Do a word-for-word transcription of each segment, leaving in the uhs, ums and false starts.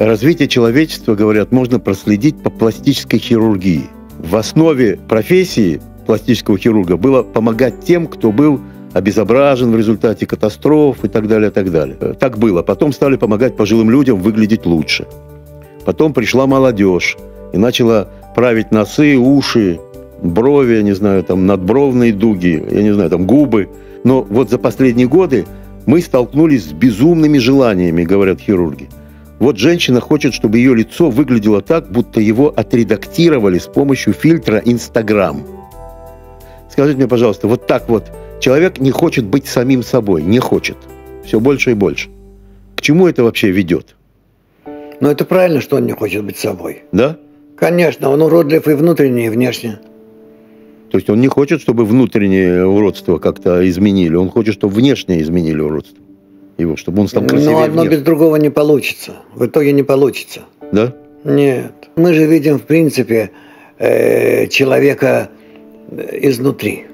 Развитие человечества, говорят, можно проследить по пластической хирургии. В основе профессии пластического хирурга было помогать тем, кто был обезображен в результате катастроф и так далее, и так далее. Так было. Потом стали помогать пожилым людям выглядеть лучше. Потом пришла молодежь и начала править носы, уши, брови, я не знаю, там, надбровные дуги, я не знаю, там, губы. Но вот за последние годы мы столкнулись с безумными желаниями, говорят хирурги. Вот женщина хочет, чтобы ее лицо выглядело так, будто его отредактировали с помощью фильтра Инстаграм. Скажите мне, пожалуйста, вот так вот человек не хочет быть самим собой, не хочет. Все больше и больше. К чему это вообще ведет? Ну, это правильно, что он не хочет быть собой. Да? Конечно, он уродлив и внутренне, и внешне. То есть он не хочет, чтобы внутреннее уродство как-то изменили, он хочет, чтобы внешнее изменили уродство его, чтобы он стал красивее. Но одно внешне. без другого не получится. В итоге не получится. Да? Нет. Мы же видим, в принципе, э, человека изнутри.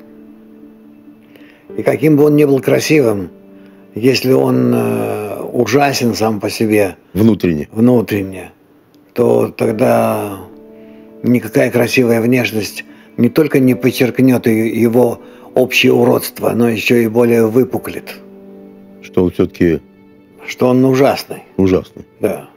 И каким бы он ни был красивым, если он э, ужасен сам по себе, Внутренне. внутренне, то тогда никакая красивая внешность не только не подчеркнет его общее уродство, но еще и более выпуклит. Что он все-таки... Что он ужасный. Ужасный. Да.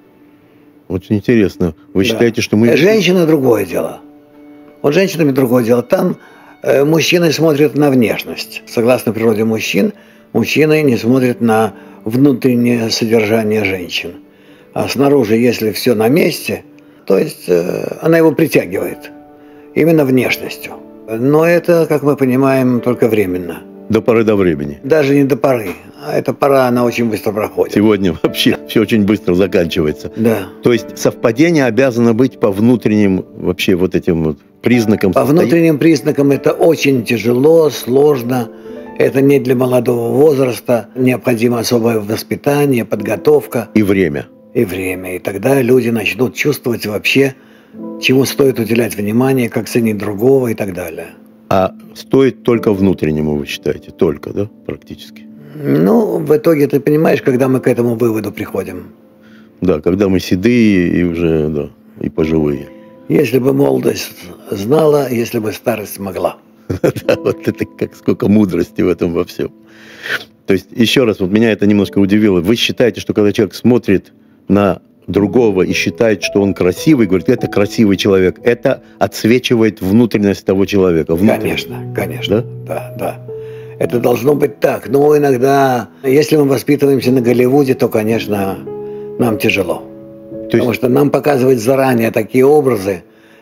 Очень интересно. Вы Да. считаете, что мы... Женщина другое дело. Вот женщинами другое дело. Там э, мужчины смотрят на внешность. Согласно природе мужчин, мужчины не смотрят на внутреннее содержание женщин. А снаружи, если все на месте, то есть э, она его притягивает. Именно внешностью. Но это, как мы понимаем, только временно. До поры до времени. Даже не до поры. А эта пора, она очень быстро проходит. Сегодня вообще все очень быстро заканчивается. Да. То есть совпадение обязано быть по внутренним вообще вот этим вот признакам. По внутренним признакам это очень тяжело, сложно. Это не для молодого возраста. Необходимо особое воспитание, подготовка. И время. И время. И тогда люди начнут чувствовать вообще, чему стоит уделять внимание, как ценить другого и так далее. А стоит только внутреннему, вы считаете? Только, да, практически? Ну, в итоге, ты понимаешь, когда мы к этому выводу приходим. Да, когда мы седые и уже, да, и пожилые. Если бы молодость знала, если бы старость могла. Да, вот это как сколько мудрости в этом во всем. То есть, еще раз, вот меня это немножко удивило. Вы считаете, что когда человек смотрит на другого и считает, что он красивый, говорит, это красивый человек, это отсвечивает внутренность того человека. Внутренность. Конечно, конечно. Да? да, да. Это должно быть так. Но иногда, если мы воспитываемся на Голливуде, то, конечно, нам тяжело. То есть... Потому что нам показывают заранее такие образы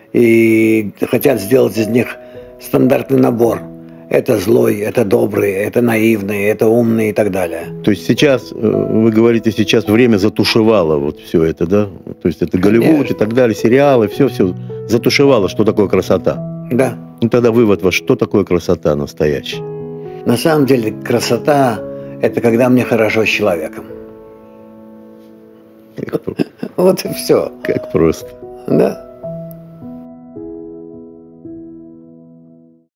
и хотят сделать из них стандартный набор. Это злой, это добрый, это наивный, это умный и так далее. То есть сейчас, вы говорите, сейчас время затушевало вот все это, да? То есть это Голливуд Конечно. И так далее, сериалы, все-все затушевало, что такое красота. Да. Ну тогда вывод ваш, что такое красота настоящая? На самом деле красота – это когда мне хорошо с человеком. Вот и все. Как просто. Да.